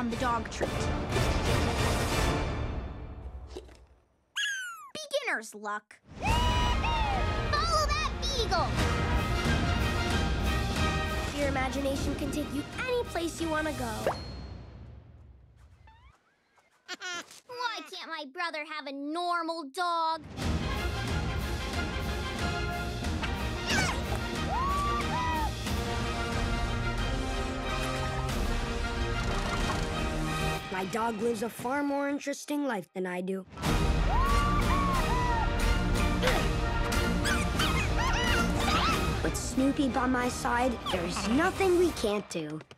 on the dog treat. Beginner's luck. Follow that beagle! Your imagination can take you any place you want to go. Why can't my brother have a normal dog? My dog lives a far more interesting life than I do. With Snoopy by my side, there's nothing we can't do.